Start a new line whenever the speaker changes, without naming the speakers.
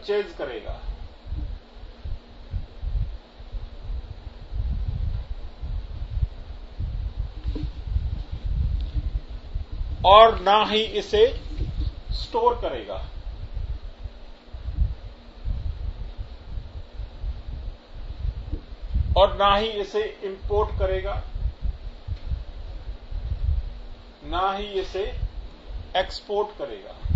Purchase करेगा। और ना ही इसे स्टोर करेगा। और ना ही इसे इंपोर्ट करेगा, ना ही इसे एक्सपोर्ट करेगा।